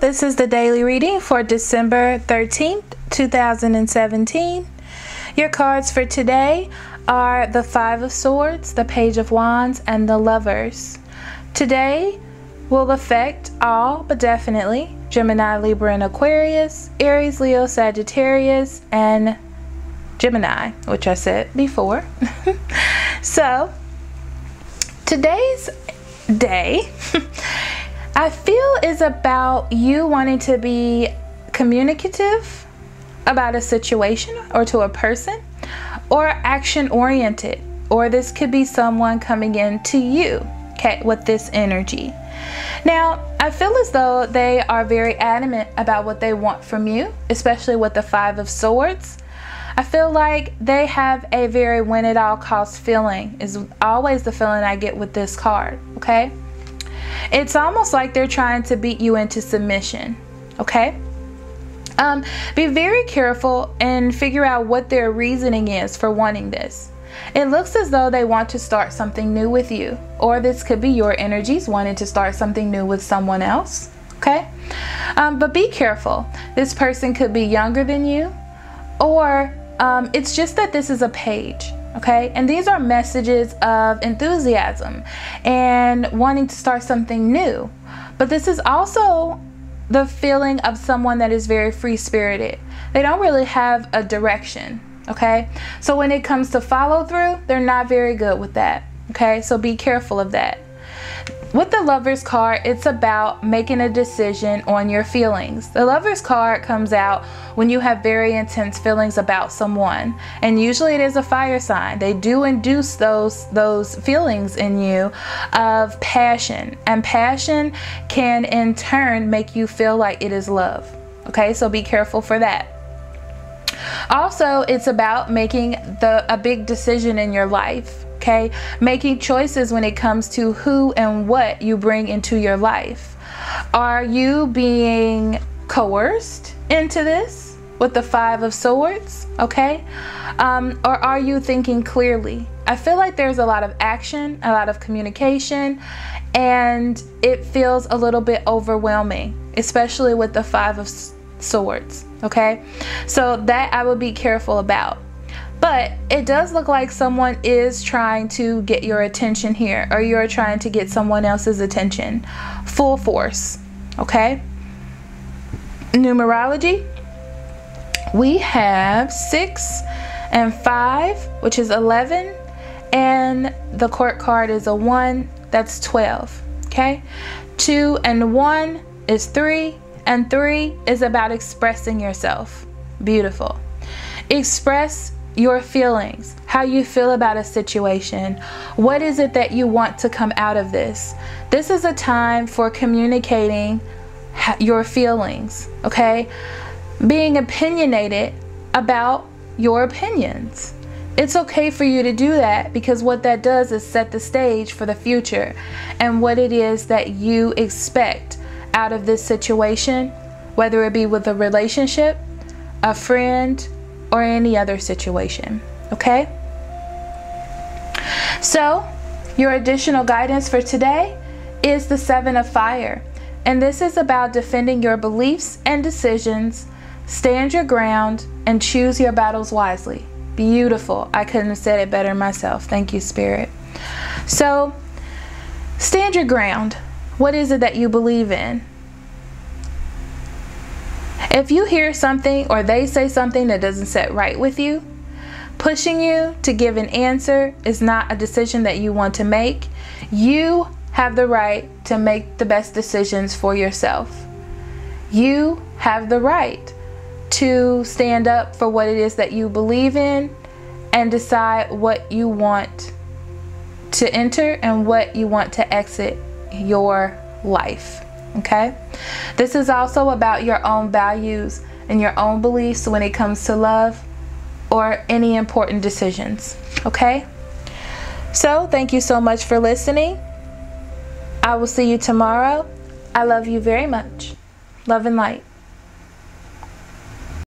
this is the daily reading for December 13th, 2017. Your cards for today are the Five of Swords, the Page of Wands, and the Lovers. Today will affect all, but definitely, Gemini, Libra, and Aquarius, Aries, Leo, Sagittarius, and Gemini, which I said before. So, today's day, I feel, is about you wanting to be communicative about a situation or to a person, or action oriented, or this could be someone coming in to you, okay, with this energy. Now, I feel as though they are very adamant about what they want from you, especially with the Five of Swords. I feel like they have a very win at all cost feeling, is always the feeling I get with this card, okay? It's almost like they're trying to beat you into submission, okay? Be very careful and figure out what their reasoning is for wanting this. It looks as though they want to start something new with you, or this could be your energies wanting to start something new with someone else, okay? But be careful. This person could be younger than you, or it's just that this is a page, okay? And these are messages of enthusiasm and wanting to start something new. But this is also the feeling of someone that is very free-spirited. They don't really have a direction, okay? So when it comes to follow through, they're not very good with that, okay? So be careful of that. With the Lovers card, it's about making a decision on your feelings. The Lovers card comes out when you have very intense feelings about someone, and usually it is a fire sign. They do induce those feelings in you of passion, and passion can in turn make you feel like it is love. Okay, so be careful for that. Also, it's about making a big decision in your life. Okay, making choices when it comes to who and what you bring into your life. Are you being coerced into this with the Five of Swords? Okay, or are you thinking clearly? I feel like there's a lot of action, a lot of communication, and it feels a little bit overwhelming, especially with the Five of Swords. Okay, so that I would be careful about. But it does look like someone is trying to get your attention here, or you're trying to get someone else's attention. Full force, okay? Numerology, we have 6 and 5, which is 11, and the Court card is a 1, that's 12, okay? 2 and 1 is 3, and 3 is about expressing yourself. Beautiful. Express your feelings, how you feel about a situation. What is it that you want to come out of this? This is a time for communicating your feelings, okay? Being opinionated about your opinions. It's okay for you to do that, because what that does is set the stage for the future and what it is that you expect out of this situation, whether it be with a relationship, a friend, or any other situation, okay? So, your additional guidance for today is the 7 of Fire. And this is about defending your beliefs and decisions, stand your ground, and choose your battles wisely. Beautiful. I couldn't have said it better myself. Thank you, Spirit. So, stand your ground. What is it that you believe in? If you hear something or they say something that doesn't sit right with you, pushing you to give an answer is not a decision that you want to make. You have the right to make the best decisions for yourself. You have the right to stand up for what it is that you believe in and decide what you want to enter and what you want to exit your life. Okay, this is also about your own values and your own beliefs when it comes to love or any important decisions. Okay, so thank you so much for listening. I will see you tomorrow. I love you very much. Love and light.